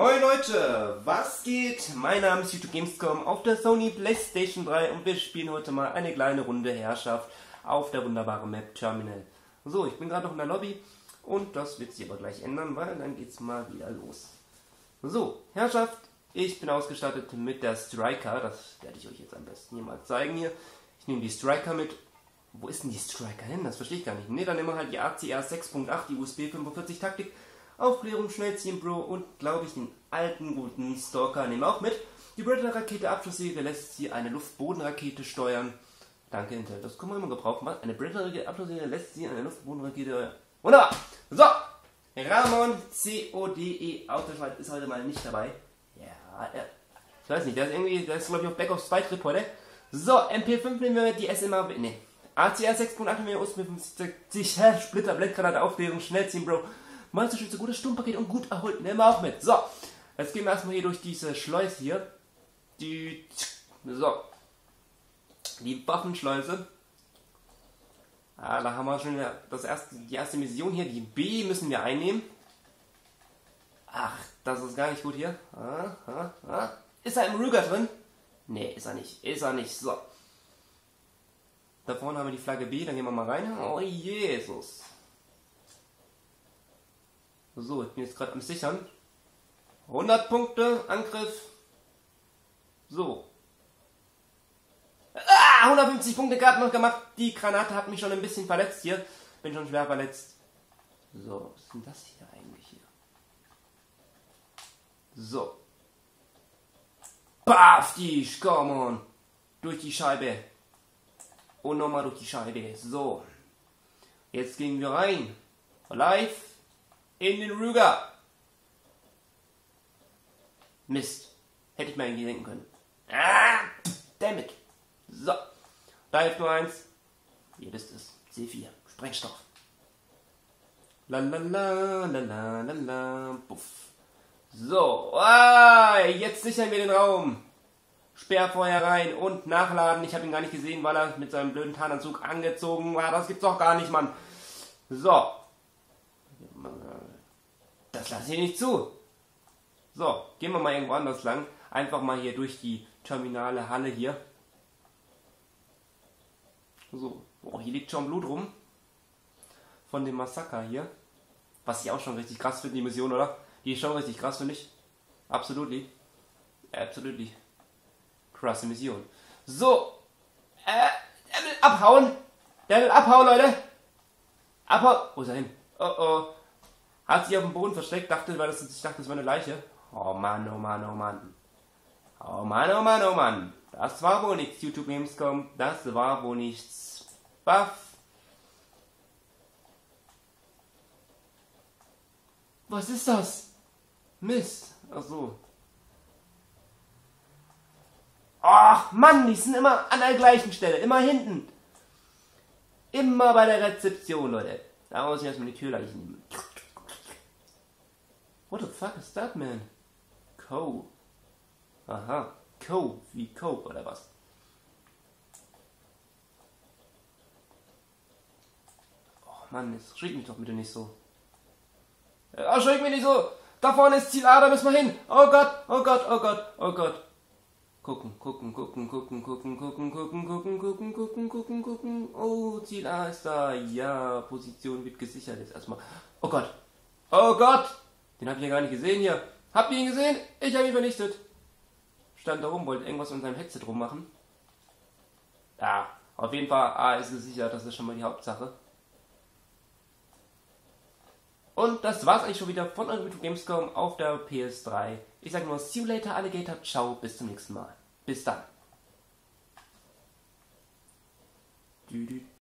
Moin Leute, was geht? Mein Name ist YouTube Gamescom auf der Sony PlayStation 3 und wir spielen heute mal eine kleine Runde Herrschaft auf der wunderbaren Map Terminal. So, ich bin gerade noch in der Lobby und das wird sich aber gleich ändern, weil dann geht's mal wieder los. So, Herrschaft, ich bin ausgestattet mit der Striker, das werde ich euch jetzt am besten hier mal zeigen hier. Ich nehme die Striker mit. Wo ist denn die Striker hin? Das verstehe ich gar nicht. Ne, dann nehmen wir halt die ACR 6.8, die USB 45 Taktik. Aufklärung, Schnellziehen, Bro und, glaube ich, den alten guten Stalker nehmen wir auch mit. Die Predator-Rakete Abschusssäge lässt sie eine Luftbodenrakete steuern. Danke, Intel. Das können wir immer gebrauchen. Was? Eine Predator-Rakete Abschusssäge lässt sie eine Luftbodenrakete... Wunderbar! So! Ramon CODE Autoschweiz ist heute mal nicht dabei. Ja, ich weiß nicht, der ist glaube ich auf Back of Spy Trip heute. So, MP5 nehmen wir mit, die SMA... Ne. ACR 6.8 nehmen wir USB 50 Splitter, Blendgranate, Aufklärung, Schnellziehen, Bro. Monsterschütze, gutes Sturmpaket und gut erholt. Nehmen wir auch mit. So, jetzt gehen wir erstmal hier durch diese Schleuse hier. Die Waffenschleuse. Ah, da haben wir schon die erste Mission hier. Die B müssen wir einnehmen. Ach, das ist gar nicht gut hier. Ist er im Ruger drin? Nee, ist er nicht. Ist er nicht. So. Da vorne haben wir die Flagge B. Dann gehen wir mal rein. Oh, Jesus. So, ich bin jetzt gerade am Sichern. 100 Punkte, Angriff. So. 150 Punkte gerade noch gemacht. Die Granate hat mich schon ein bisschen verletzt hier. Bin schon schwer verletzt. So, was ist denn das hier eigentlich hier? So. Baff dich, come on. Durch die Scheibe. Und nochmal durch die Scheibe. So. Jetzt gehen wir rein. Live. In den Ruger. Mist. Hätte ich mir eigentlich denken können. Dammit. So. Da hilft nur eins. Ihr wisst es. C4. Sprengstoff. Lalalala. Puff. So. Jetzt sichern wir den Raum. Sperrfeuer rein und nachladen. Ich habe ihn gar nicht gesehen, weil er mit seinem blöden Tarnanzug angezogen war. Das gibt's doch gar nicht, Mann. So. Das lasse ich nicht zu. So, gehen wir mal irgendwo anders lang. Einfach mal hier durch die terminale Halle hier. So, oh, hier liegt schon Blut rum. Von dem Massaker hier. Was ich auch schon richtig krass finde, die Mission, oder? Die ist schon richtig krass, finde ich. Absolutely. Absolutely. Krasse Mission. So. Der will abhauen. Der will abhauen, Leute. Abhauen. Wo ist er hin? Oh oh. Hat sich auf dem Boden versteckt, ich dachte, das wäre eine Leiche. Oh Mann, oh Mann, oh Mann. Oh Mann, oh Mann, oh Mann. Das war wohl nichts, YouTube Gamescom. Das war wohl nichts. Baff. Was ist das? Mist. Ach so. Ach Mann, die sind immer an der gleichen Stelle. Immer hinten. Immer bei der Rezeption, Leute. Da muss ich erstmal die Tür gleich nehmen. What the fuck is that, man? Co. Aha. Co. Wie Coke oder was? Oh Mann, jetzt schreck mich doch bitte nicht so. Schreck mich nicht so! Da vorne ist Ziel A, da müssen wir hin! Oh Gott, oh Gott, oh Gott, oh Gott. Gucken. Oh, Ziel A ist da. Ja, Position wird gesichert jetzt erstmal. Oh Gott. Oh Gott! Den habe ich ja gar nicht gesehen hier. Habt ihr ihn gesehen? Ich habe ihn vernichtet. Stand da oben, wollte irgendwas an seinem Headset rummachen. Ja, auf jeden Fall A ist gesichert, das ist schon mal die Hauptsache. Und das war's eigentlich schon wieder von YouTube Gamescom auf der PS3. Ich sage nur, see you later, Alligator. Ciao, bis zum nächsten Mal. Bis dann.